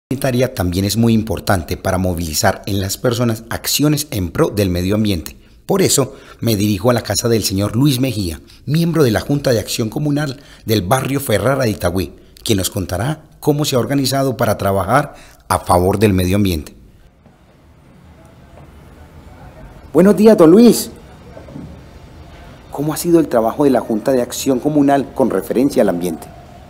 Comunitaria también es muy importante para movilizar en las personas acciones en pro del medio ambiente. Por eso me dirijo a la casa del señor Luis Mejía, miembro de la Junta de Acción Comunal del barrio Ferrara de Itagüí, quien nos contará cómo se ha organizado para trabajar a favor del medio ambiente. Buenos días, don Luis. ¿Cómo ha sido el trabajo de la Junta de Acción Comunal con referencia al ambiente?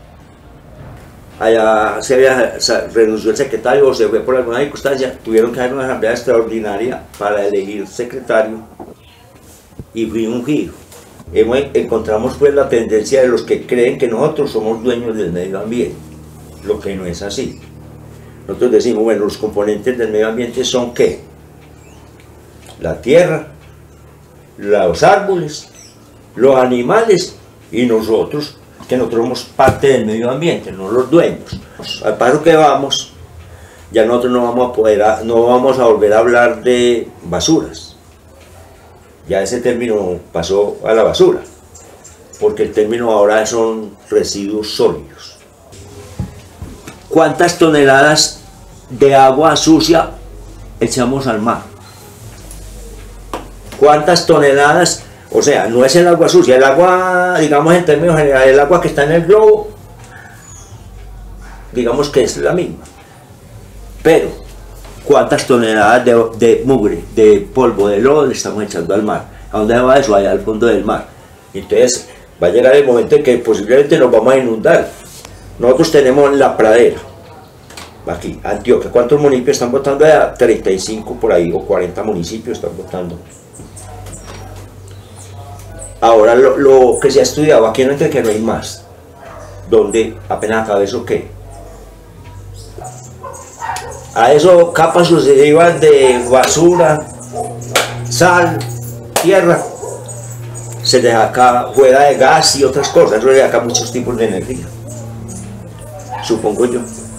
Allá renunció el secretario o se fue por alguna circunstancia, tuvieron que hacer una asamblea extraordinaria para elegir secretario y fui ungido. Encontramos pues la tendencia de los que creen que nosotros somos dueños del medio ambiente, lo que no es así. Nosotros decimos, bueno, los componentes del medio ambiente son ¿qué? La tierra, los árboles, los animales y nosotros, que nosotros somos parte del medio ambiente, no los dueños. Al paso que vamos, ya nosotros no vamos a volver a hablar de basuras. Ya ese término pasó a la basura, porque el término ahora son residuos sólidos. ¿Cuántas toneladas de agua sucia echamos al mar? ¿Cuántas toneladas? O sea, no es el agua sucia, el agua, digamos en términos generales, el agua que está en el globo, digamos que es la misma. Pero, ¿cuántas toneladas de mugre, de polvo, de lodo le estamos echando al mar? ¿A dónde va eso? Allá al fondo del mar. Entonces, va a llegar el momento en que posiblemente nos vamos a inundar. Nosotros tenemos la pradera, aquí, Antioquia. ¿Cuántos municipios están votando allá? 35 por ahí, o 40 municipios están votando. Ahora lo que se ha estudiado aquí en Antioquia no hay más, donde apenas acaba eso ¿qué? A eso capas sucesivas de basura, sal, tierra, se deja acá fuera de gas y otras cosas, eso le da acá muchos tipos de energía, supongo yo.